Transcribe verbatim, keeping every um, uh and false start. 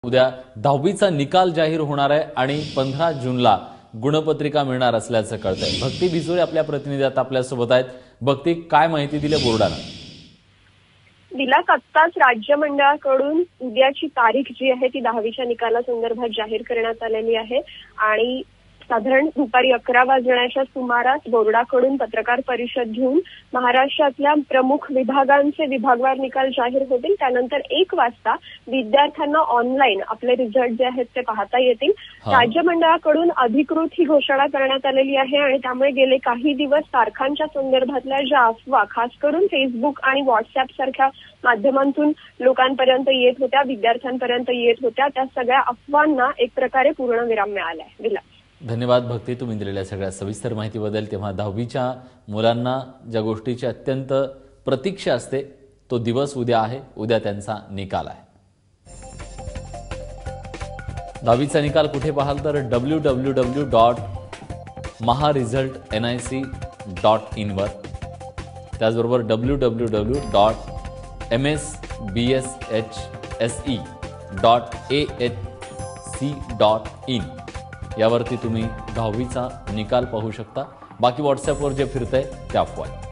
उद्या दहावीचा निकाल जाहीर होणार आहे आणि पंधरा जूनला गुणपत्रिका मिळणार असल्याचं कळतंय। भक्ती बिजोळे आपल्या प्रतिनिधी आता आपल्यासोबत आहेत। भक्ती, काय माहिती दिली बोर्डानं? दिलास आत्ताच राज्य मंडळाकडून उद्याची तारीख जी आहे ती दहावीच्या निकालासंदर्भात जाहीर करण्यात आलेली आहे आणि साधारण दुपारी अकरा वाजण्याच्या सुमारास बोर्डाकडून पत्रकार परिषद घेऊन महाराष्ट्रातल्या प्रमुख विभागांचे विभागवार निकाल जाहीर होतील। त्यानंतर एक वाजता विद्यार्थ्यांना ऑनलाईन आपले रिझल्ट जे आहेत ते पाहता येतील। राज्य मंडळाकडून अधिकृत ही घोषणा करण्यात आलेली आहे आणि त्यामुळे गेले काही दिवस तारखांच्या संदर्भातल्या ज्या अफवा खास करून फेसबुक आणि व्हॉट्सअप सारख्या माध्यमांतून लोकांपर्यंत येत होत्या, विद्यार्थ्यांपर्यंत येत होत्या, त्या सगळ्या अफवांना एक प्रकारे पूर्णविराम मिळालाय। विलास, धन्यवाद भक्ती, तुम्ही दिलेल्या सगळ्या सविस्तर माहितीबद्दल। तेव्हा दहावीच्या मुलांना ज्या गोष्टीची अत्यंत प्रतीक्षा असते तो दिवस उद्या आहे, उद्या त्यांचा निकाल आहे। दहावीचा निकाल कुठे पाहाल तर W W W dot Maha result N I C dot in वर, त्याचबरोबर W W W dot M S B S H S E dot A H C dot in यावरती तुम्ही दहावीचा निकाल पाहू शकता। बाकी व्हॉट्सअपवर जे फिरतंय ते अफवा आहे।